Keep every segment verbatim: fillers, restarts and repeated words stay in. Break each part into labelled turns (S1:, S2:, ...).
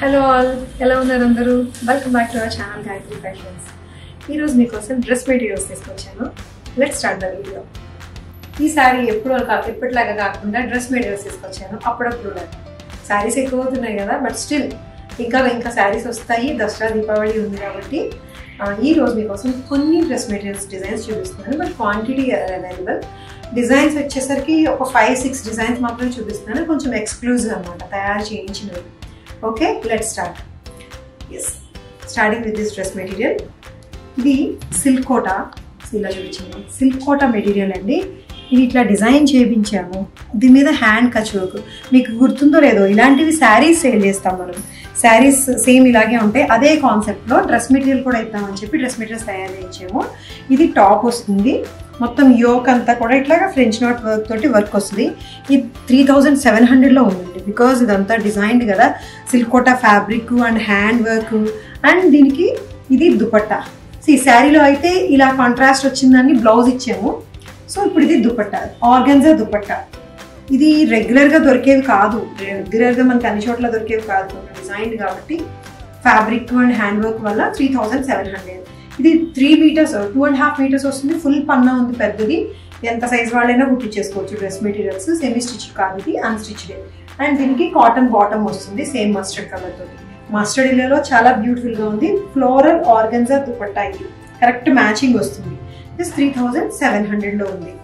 S1: Hello all, ఎలా ఉన్నారు అందరూ? Welcome back to our channel Gayatri Fashions. ఈరోజు మీకోసం డ్రెస్ మెటీరియల్స్ తీసుకొచ్చాను. Let's start the video. ఈ శారీ ఎప్పుడు ఎప్పటిలాగా కాకుండా డ్రెస్ మెటీరియల్స్ తీసుకొచ్చాను. అప్పుడప్పుడు శారీస్ ఎక్కువ అవుతున్నాయి కదా, బట్ స్టిల్ ఇంకా ఇంకా శారీస్ వస్తాయి. దసరా దీపావళి ఉంది కాబట్టి ఈ రోజు మీకోసం కొన్ని డ్రెస్ మెటీరియల్స్ డిజైన్స్ చూపిస్తున్నాను, బట్ క్వాంటిటీ అవైలబుల్. డిజైన్స్ వచ్చేసరికి ఒక ఫైవ్ సిక్స్ డిజైన్స్ మాత్రమే చూపిస్తున్నాను, కొంచెం ఎక్స్క్లూజివ్ అనమాట, తయారు చేయించినవి. Okay, let's start. Yes, starting with this dress material. ఇది సిల్క్ కోటా, ఇలా చూపించాము. సిల్క్ కోటా మెటీరియల్ అండి. ఇది ఇట్లా డిజైన్ చేయించాము. దీని మీద హ్యాండ్ కచ్ వర్క్. మీకు గుర్తుందో లేదో, ఇలాంటివి శారీస్ సేల్ చేస్తాం మనం. శారీస్ సేమ్ ఇలాగే ఉంటాయి. అదే కాన్సెప్ట్లో డ్రెస్ మెటీరియల్ కూడా ఇద్దామని చెప్పి డ్రెస్ మెటీరియల్స్ తయారు చేయించాము. ఇది టాప్ వస్తుంది, మొత్తం యోక్ అంతా కూడా ఇట్లాగా ఫ్రెంచ్ నాట్ వర్క్ తోటి వర్క్ వస్తుంది. ఇది త్రీ థౌజండ్ సెవెన్ హండ్రెడ్లో ఉందండి, బికాజ్ ఇదంతా డిజైన్డ్ కదా, silk Kota fabric and hand work. And దీనికి ఇది దుపట్టా. సో ఈ శారీలో అయితే ఇలా కాంట్రాస్ట్ వచ్చిందని బ్లౌజ్ ఇచ్చాము. సో ఇప్పుడు ఇది దుపట్టా, ఆర్గన్జా దుపట్టా. ఇది రెగ్యులర్గా దొరికేవి కాదు, రెగ్యులర్గా మనకి అన్ని చోట్ల దొరికేవి కాదు, డిజైన్డ్ కాబట్టి ఫ్యాబ్రిక్ అండ్ హ్యాండ్ వర్క్ వల్ల త్రీ థౌజండ్ సెవెన్ హండ్రెడ్. ఇది three metres two and half metres వస్తుంది. ఫుల్ పన్నా ఉంది, పెద్దది. ఎంత సైజ్ వాళ్ళైనా కుట్టించేసుకోవచ్చు. డ్రెస్ మెటీరియల్స్ సెమీ స్టిచ్ కాదు, ఇది అన్స్టిచ్డ్. అండ్ దీనికి కాటన్ బాటమ్ వస్తుంది, సేమ్ మస్టర్డ్ కలర్ తోటి. మస్టర్డ్ ఇల్లలో చాలా బ్యూటిఫుల్ గా ఉంది. ఫ్లోరల్ ఆర్గన్జా దుపట్టా, ఇది కరెక్ట్ మ్యాచింగ్ వస్తుంది. This three thousand seven hundred లో ఉంది.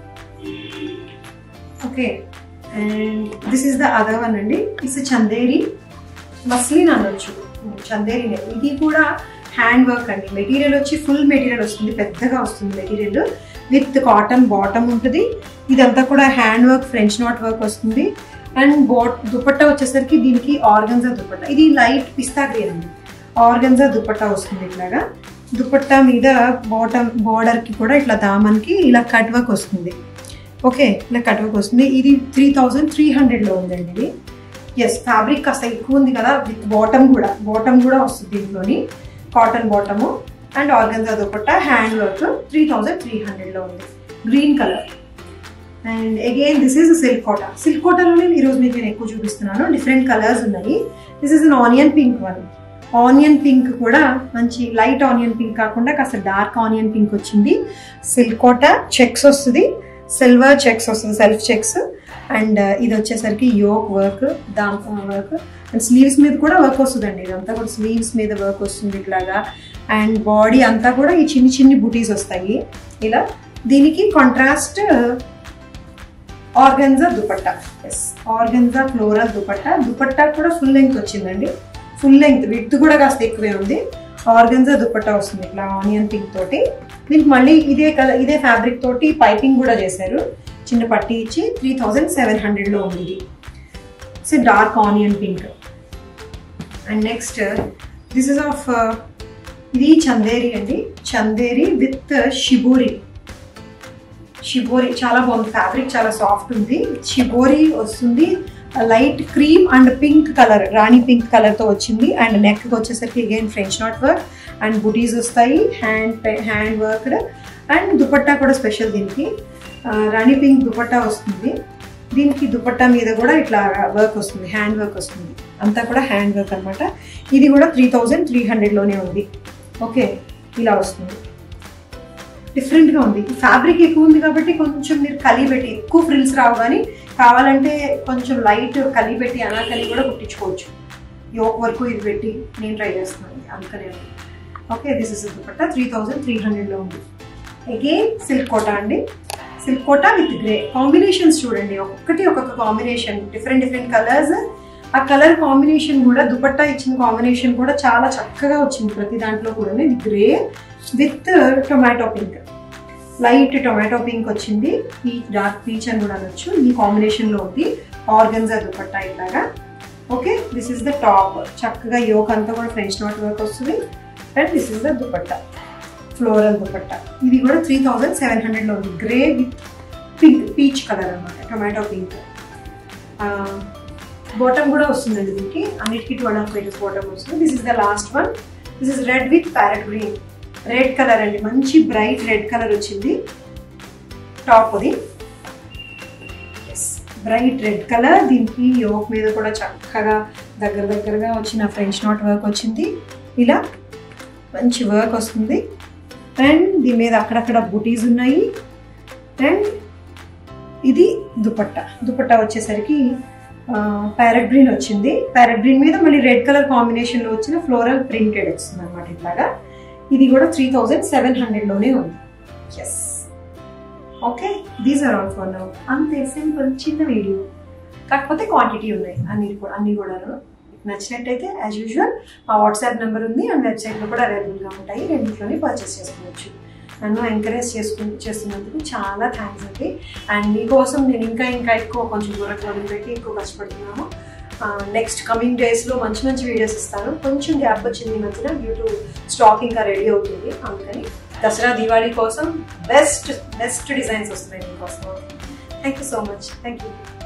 S1: Okay, and this is the other one అండి. ఇట్స్ చందేరి మస్లిన్ అనొచ్చు, చందేరి. ఇది కూడా హ్యాండ్ వర్క్ అండి. మెటీరియల్ వచ్చి ఫుల్ మెటీరియల్ వస్తుంది, పెద్దగా వస్తుంది మెటీరియల్. విత్ కాటన్ బాటమ్ ఉంటుంది. ఇదంతా కూడా hand work, French knot work వస్తుంది. అండ్ బాట్ దుపట్టా వచ్చేసరికి దీనికి ఆర్గన్జా దుపట్టా. ఇది లైట్ పిస్తా గ్రీన్ అండి. ఆర్గన్జా దుపట్టా వస్తుంది. ఇట్లాగా దుపట్టా మీద బాటమ్ బార్డర్కి కూడా ఇట్లా దామన్కి ఇలా కట్ వర్క్ వస్తుంది. ఓకే, ఇలా కట్ వర్క్ వస్తుంది. ఇది త్రీ థౌజండ్ త్రీ హండ్రెడ్లో ఉందండి ఇది. ఎస్, ఫ్యాబ్రిక్ కాస్త ఎక్కువ ఉంది కదా, విత్ బాటమ్ కూడా బాటమ్ కూడా వస్తుంది దీంట్లోని. Cotton bottom and organza dupatta, hand work. Three thousand three హండ్రెడ్లో ఉంది, green colour. And again this is silk Kota. Silk కోటాలోనే ఈరోజు మీకు నేను ఎక్కువ చూపిస్తున్నాను. డిఫరెంట్ కలర్స్ ఉన్నాయి. This is an onion pink one. Onion pink కూడా మంచి లైట్ ఆనియన్ పింక్ కాకుండా కాస్త డార్క్ ఆనియన్ పింక్ వచ్చింది. సిల్క్ కోటా, చెక్స్ వస్తుంది, సిల్వర్ చెక్స్ వస్తుంది, సెల్ఫ్ చెక్స్. అండ్ ఇది వచ్చేసరికి యోక్ వర్క్, దామ్ వర్క్. అండ్ స్లీవ్స్ మీద కూడా వర్క్ వస్తుందండి. ఇదంతా కూడా స్లీవ్స్ మీద వర్క్ వస్తుంది ఇట్లాగా. అండ్ బాడీ అంతా కూడా ఈ చిన్ని చిన్ని బుటీస్ వస్తాయి ఇలా. దీనికి contrast organza dupatta. Yes, organza floral dupatta. Dupatta కూడా ఫుల్ లెంగ్త్ వచ్చిందండి, ఫుల్ లెంగ్త్. విడ్త్ కూడా కాస్త ఎక్కువే ఉంది. ఆర్గన్జా దుపట్టా వస్తుంది ఇట్లా ఆనియన్ పింక్ తోటి. దీనికి మళ్ళీ ఇదే కలర్, ఇదే ఫ్యాబ్రిక్ తోటి పైపింగ్ కూడా చేశారు, చిన్న పట్టి ఇచ్చి. త్రీ థౌజండ్ సెవెన్ హండ్రెడ్లో ఉంది ఇది. It's dark onion pink. And next this is of ఇది చందేరి అండి. Chanderi with shibori. షిబోరి చాలా బాగుంది, ఫ్యాబ్రిక్ చాలా సాఫ్ట్ ఉంది. షిబోరి వస్తుంది, light cream and pink colour, rani pink కలర్తో వచ్చింది. అండ్ నెక్ వచ్చేసరికి again French knot work and బుటీస్ వస్తాయి, hand hand worked. And dupatta కూడా స్పెషల్ దీనికి, రాణి పింక్ దుపట్టా వస్తుంది. దీనికి దుపట్టా మీద కూడా ఇట్లా వర్క్ వస్తుంది, హ్యాండ్ వర్క్ వస్తుంది. అంతా కూడా హ్యాండ్ వర్క్ అనమాట. ఇది కూడా త్రీ థౌజండ్ త్రీ హండ్రెడ్లోనే ఉంది. ఓకే, ఇలా వస్తుంది, డిఫరెంట్గా ఉంది. ఫ్యాబ్రిక్ ఎక్కువ ఉంది కాబట్టి కొంచెం మీరు కలి పెట్టి, ఎక్కువ ఫ్రిల్స్ రావు, కానీ కావాలంటే కొంచెం లైట్ కలి పెట్టి అనాకలి కూడా కుట్టించుకోవచ్చు. యోక్ వరకు ఇది పెట్టి నేను ట్రై చేస్తున్నాను అందుకనే. Okay, this is dupatta. Three thousand three హండ్రెడ్లో ఉంది. అగైన్ సిల్క్ కోటా అండి. Silk Kota with grey. Combinations చూడండి, ఒక్కొక్కటి ఒక్కొక్క కాంబినేషన్, డిఫరెంట్ డిఫరెంట్ కలర్స్. ఆ కలర్ కాంబినేషన్ కూడా, దుపట్టా ఇచ్చిన కాంబినేషన్ కూడా చాలా చక్కగా వచ్చింది ప్రతి దాంట్లో కూడా. ఇది grey with tomato pink, light tomato pink వచ్చింది. పీచ్, డార్క్ పీచ్ అని కూడా అనొచ్చు. ఈ కాంబినేషన్లో ఉంది. ఆర్గన్జా దుపట్టా ఇట్లాగా. Okay, this is the top. చక్కగా యోక్ అంతా కూడా ఫ్రెంచ్ నాట్ వర్క్ వస్తుంది. And this is the dupatta, floral dupatta. ఇది కూడా త్రీ థౌజండ్ సెవెన్ హండ్రెడ్లో ఉంది. Grey with pink, peach colour అనమాట, టొమాటో పింక్. బాటమ్ కూడా వస్తుందండి దీనికి, అన్నిటికీ ట్వెల్వ్ హాఫ్ మీటర్స్ బాటమ్ వస్తుంది. This is the last one. This is red with parrot green. Red colour అండి, మంచి బ్రైట్ రెడ్ కలర్ వచ్చింది టాప్ అది. Yes, bright red colour. దీనికి యోక్ మీద కూడా చక్కగా దగ్గర దగ్గరగా వచ్చిన ఫ్రెంచ్ నాట్ వర్క్ వచ్చింది, ఇలా మంచి వర్క్ వస్తుంది. అండ్ దీని మీద అక్కడక్కడ బుటీస్ ఉన్నాయి. అండ్ ఇది దుపట్టా. దుపట్టా వచ్చేసరికి ప్యారెట్ గ్రీన్ వచ్చింది. ప్యారెట్ గ్రీన్ మీద మళ్ళీ రెడ్ కలర్ కాంబినేషన్లో వచ్చిన ఫ్లోరల్ ప్రింటెడ్ వచ్చింది అనమాట ఇట్లాగా. ఇది కూడా త్రీ థౌజండ్ సెవెన్ హండ్రెడ్లోనే ఉంది. Yes, okay, these are all for now. అంతే, సింపుల్ చిన్న వీడియో, కాకపోతే క్వాంటిటీ ఉన్నాయి అన్ని అన్ని కూడాను. నచ్చినట్టయితే యాజ్ యూజువల్ మా వాట్సాప్ నెంబర్ ఉంది అండ్ వెబ్సైట్లో కూడా అవైలబుల్గా ఉంటాయి. రెండింటిలోనే పర్చేస్ చేసుకోవచ్చు. నన్ను ఎంకరేజ్ చేసుకు చేస్తున్నందుకు చాలా థ్యాంక్స్ అండి. అండ్ మీకోసం నేను ఇంకా ఇంకా ఎక్కువ కొంచెం దూరం పెట్టి ఎక్కువ కష్టపడుతున్నాను. నెక్స్ట్ కమింగ్ డేస్లో మంచి మంచి వీడియోస్ ఇస్తాను. కొంచెం గ్యాప్ వచ్చింది ఈ మధ్యన డ్యూ టు స్టాక్ ఇంకా రెడీ అవుతుంది. అందుకని దసరా దివాళీ కోసం బెస్ట్ బెస్ట్ డిజైన్స్ వస్తున్నాయి మీకోసం. Thank you so much. Thank you.